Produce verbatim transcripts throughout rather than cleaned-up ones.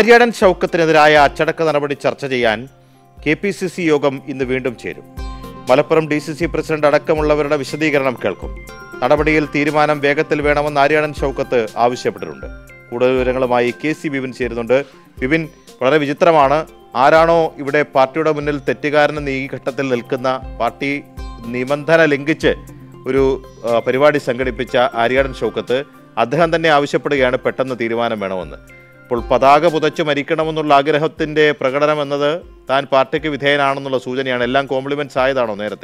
ആര്യാടൻ ഷൗക്കത്തിനെതിരായ അച്ചടക്ക നടപടി ചർച്ച ചെയ്യാൻ കെ പി സി സി യോഗം ഇന്ന് വീണ്ടും ചേരും. Malappuram D C C president അടക്കമുള്ളവരുടെ വിശദീകരണം കേൾക്കും. നടപടിയിൽ തീരുമാനം വേഗത്തിൽ വേണമെന്ന് ആര്യാടൻ ഷൗക്കത്ത് ആവശ്യപ്പെട്ടിട്ടുണ്ട്. കൂടുതൽ വിവരങ്ങളുമായി കെ സി ബിപിൻ ചേരുന്നുണ്ട്. ബിപിൻ, വളരെ വിചിത്രമാണ്. ആരാണോ ഇവിടെ പാർട്ടിയുടെ മുന്നിൽ തെറ്റുകാരനെന്ന് ഈ ഘട്ടത്തിൽ നിൽക്കുന്ന, പാർട്ടി നിബന്ധന ലംഘിച്ച് ഒരു പരിപാടി സംഘടിപ്പിച്ച ആര്യാടൻ ഷൗക്കത്ത്, അദ്ദേഹം തന്നെ ആവശ്യപ്പെടുകയാണ് പെട്ടെന്ന് തീരുമാനം വേണമെന്ന്. ഇപ്പോൾ പതാക പുതച്ച് മരിക്കണമെന്നുള്ള ആഗ്രഹത്തിൻ്റെ പ്രകടനം എന്നത് താൻ പാർട്ടിക്ക് വിധേയനാണെന്നുള്ള സൂചനയാണ്. എല്ലാം കോംപ്ലിമെന്റ്സ് ആയതാണോ നേരത്തെ?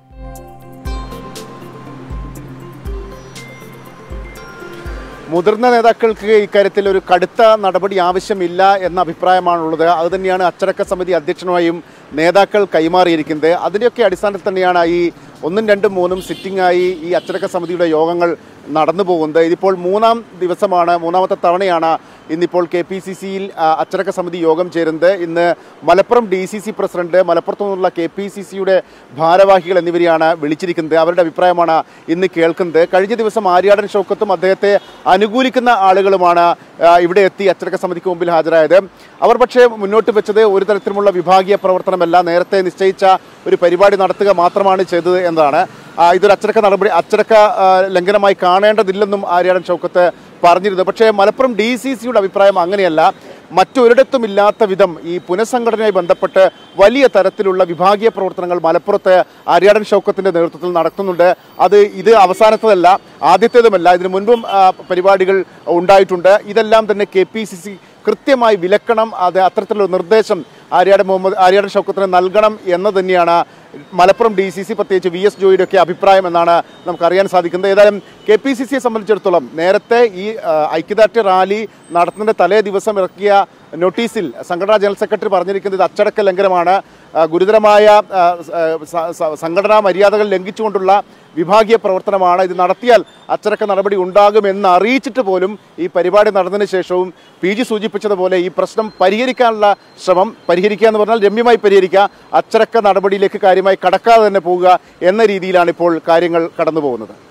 മുതിർന്ന നേതാക്കൾക്ക് ഇക്കാര്യത്തിൽ ഒരു കടുത്ത നടപടി ആവശ്യമില്ല എന്ന അഭിപ്രായമാണുള്ളത്. അതുതന്നെയാണ് അച്ചടക്ക സമിതി അധ്യക്ഷനുമായും നേതാക്കൾ കൈമാറിയിരിക്കുന്നത്. അതിൻ്റെയൊക്കെ അടിസ്ഥാനത്തിൽ തന്നെയാണ് ഈ ഒന്നും രണ്ടും മൂന്നും സിറ്റിംഗായി ഈ അച്ചടക്ക സമിതിയുടെ യോഗങ്ങൾ നടന്നു പോകുന്നത്. ഇതിപ്പോൾ മൂന്നാം ദിവസമാണ്, മൂന്നാമത്തെ തവണയാണ് ഇന്നിപ്പോൾ കെ പി സി സിയിൽ അച്ചടക്ക സമിതി യോഗം ചേരുന്നത്. ഇന്ന് Malappuram D C C president, മലപ്പുറത്തു നിന്നുള്ള കെ പി സി സിയുടെ ഭാരവാഹികൾ എന്നിവരെയാണ് വിളിച്ചിരിക്കുന്നത്. അവരുടെ അഭിപ്രായമാണ് ഇന്ന് കേൾക്കുന്നത്. കഴിഞ്ഞ ദിവസം ആര്യാടൻ ഷൗക്കത്തും അദ്ദേഹത്തെ അനുകൂലിക്കുന്ന ആളുകളുമാണ് ഇവിടെ എത്തി അച്ചടക്ക സമിതിക്ക് മുമ്പിൽ ഹാജരായത്. അവർ പക്ഷേ മുന്നോട്ട് വെച്ചത് ഒരു തരത്തിലുമുള്ള വിഭാഗീയ പ്രവർത്തനമല്ല, നേരത്തെ നിശ്ചയിച്ച ഒരു പരിപാടി നടത്തുക മാത്രമാണ് ചെയ്തത് എന്നതാണ്. ഇതൊരു അച്ചടക്ക നടപടി അച്ചടക്ക ലംഘനമായി കാണേണ്ടതില്ലെന്നും ആര്യാടൻ ഷൗക്കത്ത് പറഞ്ഞിരുന്നു. പക്ഷേ മലപ്പുറം ഡി സി സിയുടെ അഭിപ്രായം അങ്ങനെയല്ല. മറ്റൊരിടത്തുമില്ലാത്ത വിധം ഈ പുനഃസംഘടനയുമായി ബന്ധപ്പെട്ട് വലിയ തരത്തിലുള്ള വിഭാഗീയ പ്രവർത്തനങ്ങൾ മലപ്പുറത്ത് ആര്യാടൻ ഷൗക്കത്തിൻ്റെ നേതൃത്വത്തിൽ നടത്തുന്നുണ്ട്. അത് ഇത് അവസാനത്തതല്ല, ആദ്യത്തേതുമല്ല. ഇതിനു മുൻപും പരിപാടികൾ ഉണ്ടായിട്ടുണ്ട്. ഇതെല്ലാം തന്നെ കെ പി സി സി കൃത്യമായി വിലക്കണം. അത് അത്തരത്തിലുള്ള നിർദ്ദേശം ആര്യാടൻ മുഹമ്മദ് ആര്യാടൻ ഷൗക്കത്തിന് നൽകണം എന്ന് തന്നെയാണ് മലപ്പുറം ഡി സി സി, പ്രത്യേകിച്ച് വി എസ് ജോയിയുടെ ഒക്കെ അഭിപ്രായം എന്നാണ് നമുക്കറിയാൻ സാധിക്കുന്നത്. ഏതായാലും കെ പി സി സിയെ സംബന്ധിച്ചിടത്തോളം നേരത്തെ ഈ ഐക്യദാർഢ്യ റാലി നടത്തുന്നതിൻ്റെ തലേ ദിവസം ഇറക്കിയ നോട്ടീസിൽ സംഘടനാ ജനറൽ സെക്രട്ടറി പറഞ്ഞിരിക്കുന്നത് അച്ചടക്ക ലംഘനമാണ്, ഗുരുതരമായ സംഘടനാ മര്യാദകൾ ലംഘിച്ചുകൊണ്ടുള്ള വിഭാഗീയ പ്രവർത്തനമാണ്, ഇത് നടത്തിയാൽ അച്ചടക്ക നടപടി ഉണ്ടാകുമെന്ന് അറിയിച്ചിട്ട് പോലും ഈ പരിപാടി നടന്നതിന് ശേഷവും പി ജി സൂചിപ്പിച്ചതുപോലെ ഈ പ്രശ്നം പരിഹരിക്കാനുള്ള ശ്രമം, പരിഹരിക്കുക എന്ന് പറഞ്ഞാൽ രമ്യമായി പരിഹരിക്കുക, അച്ചടക്ക നടപടിയിലേക്ക് കാര്യമായി കടക്കാതെ തന്നെ പോവുക എന്ന രീതിയിലാണ് ഇപ്പോൾ കാര്യങ്ങൾ കടന്നു പോകുന്നത്.